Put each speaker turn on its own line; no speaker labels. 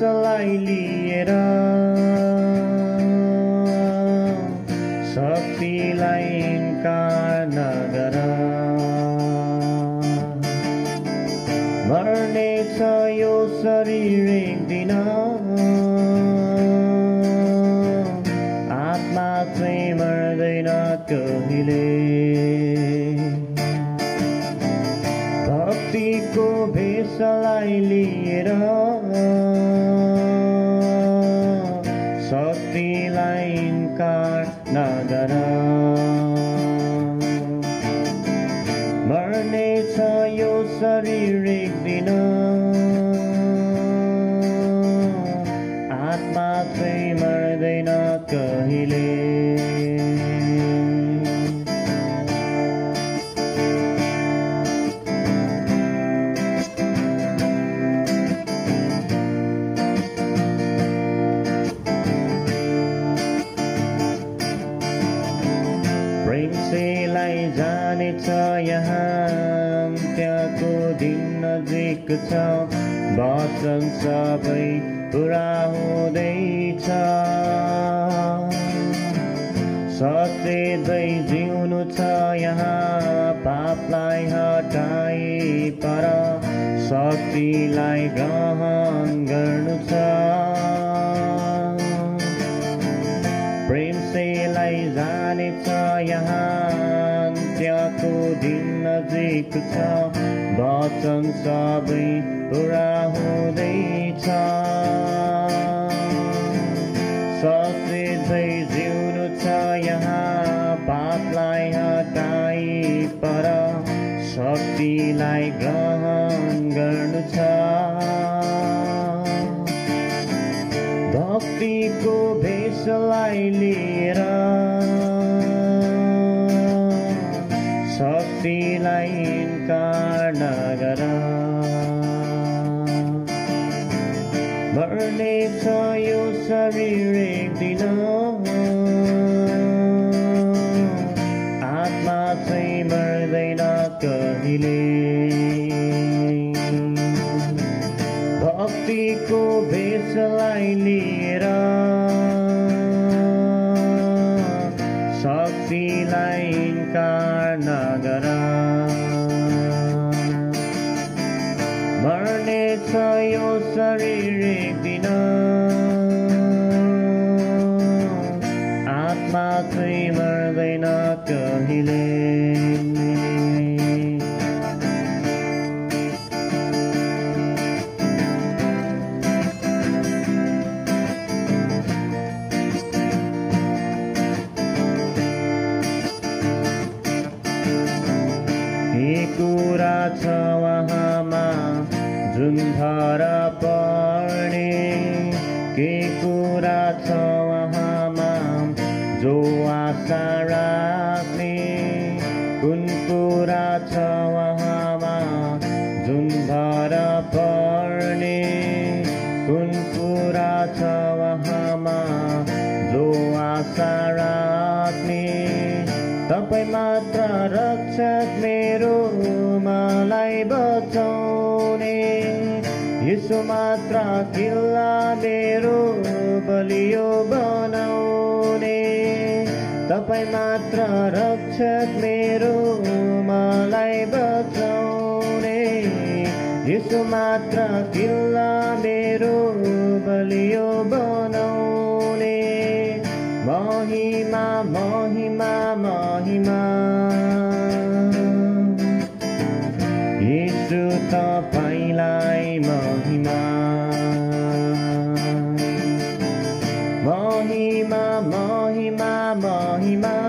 भेषलाई लिएर शक्तिलाई इन्कार नगर। मर्नेछ यो शरीर एक दिन, आत्मा चाहिँ मर्दैन कहिले। भक्तिको भेषलाई लिएर शक्तिलाई इन्कार नगर। मर्नेछ यो शरीर एक दिन, आत्मा चाहिँ मर्दैन कहिले। प्रेमसेलाई जानेछ यहाँ अन्त्यको दिन नजिक छ। वचन सबै पुरा हुँदैछ। सचेतै जिउनु छ यहाँ, पापलाई हटाई पर शक्तिलाई ग्रहण गर्नु छ। प्रेमसेलाई जानेछ यहाँ अन्त्यको दिन नजिक छ। वचन सबै पुरा हुँदैछ। सचेतै जिउनु छ यहाँ, पापलाई हटाई पर शक्तिलाई ग्रहण गर्नु छ। भक्तिको भेषलाई लिएर शक्तिलाई इन्कार नगर। मर्नेछ यो शरीर एक दिन, आत्मा चाहिँ मर्दैन कहिले। भक्तिको भेषलाई लिएर शक्तिलाई इन्कार नगर। मर्नेछ यो शरीर एक दिन, आत्मा चाहिँ मर्दैन कहिले। कुरा छ वहाँमा जुन धरा पर्ने, के कुरा छ वहाँमा जो आशा राख्ने। कुन कुरा छ वहाँमा जुन धरा पर्ने, कुन कुरा छ वहाँमा जो आशा राख्ने। तपाईं मात्र रक्षक मेरो, मलाई बचाउने। यीशु मात्र किल्ला मेरो, बलियो बनाउने। तपाईं मात्र रक्षक मेरो, मलाई बचाउने। यीशु मात्र किल्ला मेरो, बलियो बनाउने। महिमा महिमा महिमा यीशु तपाईलाई महिमा। महिमा महिमा महिमा